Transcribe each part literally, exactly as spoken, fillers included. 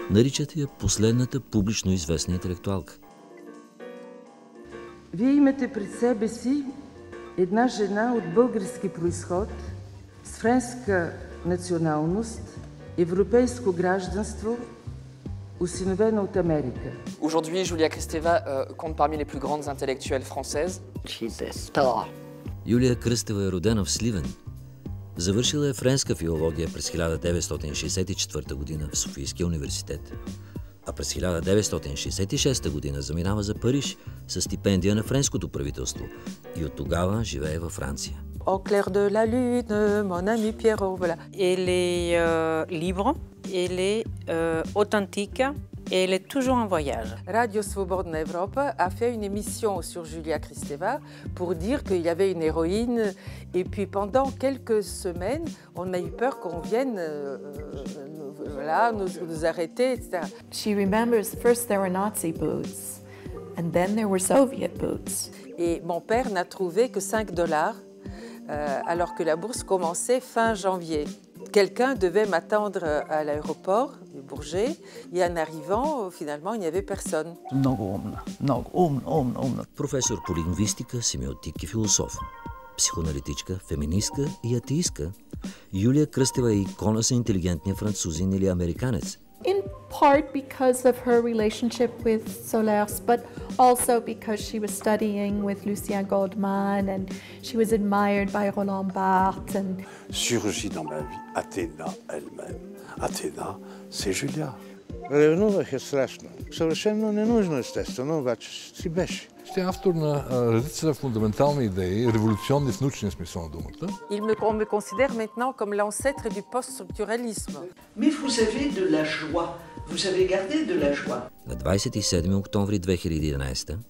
Наричат я последната публично известна интелектуалка. Вие имате пред себе си една жена от български произход, с френска националност, европейско гражданство, осиновена от Америка. Aujourd'hui, Julia Kristeva euh, compte parmi les plus grandes intellectuelles françaises. Юлия Кръстева е родена в Сливен. Завършила е френска филология през хиляда деветстотин шейсет и четвърта година в Софийския университет. А през хиляда деветстотин шейсет и шеста година заминава за Париж със стипендия на френското правителство и от тогава живее във Франция. Au clair de la lune, mon ami Pierrot, voilà. Elle est euh, libre, elle est euh, authentique et elle est toujours en voyage. Radio Svobodna Evropa a fait une émission sur Julia Kristeva pour dire qu'il y avait une héroïne et puis pendant quelques semaines, on a eu peur qu'on vienne euh, nous, voilà, nous, nous arrêter, et cetera. She remembers first there were Nazi boots and then there were Soviet boots. Et mon père n'a trouvé que cinq dollars. Euh, alors que la bourse commençait fin janvier. Quelqu'un devait m'attendre à l'aéroport du Bourget et en arrivant, finalement, il n'y avait personne. Много умна, много умна, умна, умна. Професор по лингвистика, семиотик и философ. Психоаналитичка, феминистка и атеистка. Юлия Кръстева е икона за интелигентния французин или американец. In part because of her relationship with Solers, but also because she was studying with Lucien Goldman and she was admired by Roland Barthes. And... Surgit dans ma vie Athéna elle-même. Athéna, c'est Julia. Ревнувах е страшно. Съвършено ненужно, естествено, обаче си беше. Тя е автор на редица фундаментални идеи, революционни в научния смисъл на думата. Il me, on me considère maintenant comme l'ancêtre du post-structuralisme. Mais vous avez de la joie. Vous avez gardé de la joie. На двадесет и седми октомври две хиляди и единадесета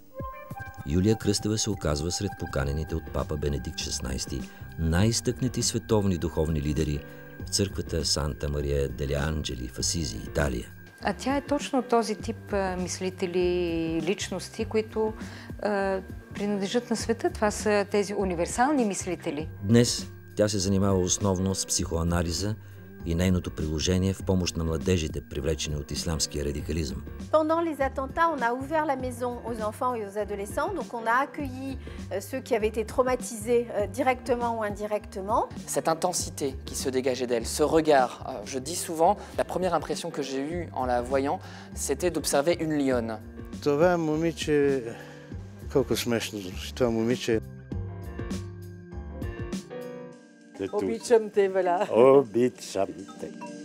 Юлия Кръстева се оказва сред поканените от папа Бенедикт шестнадесети най-изтъкнати световни духовни лидери в църквата Санта Мария деле Анджели в Асизи, Италия. А тя е точно този тип а, мислители и личности, които а, принадлежат на света. Това са тези универсални мислители. Днес тя се занимава основно с психоанализа и нейното приложение в помощ на младежите, привлечени от ислямския радикализъм. Pendant les attentats, on a ouvert la maison aux enfants et aux adolescents, donc on a accueilli ceux qui avaient été traumatisés directement ou indirectement. Cette intensité qui se dégageait d'elle, ce regard, je dis souvent, la première impression que j'ai eue en la voyant, c'était d'observer une lionne. Това момиче, колко смешно, това момиче. Обичам те, voilà. Обичам те.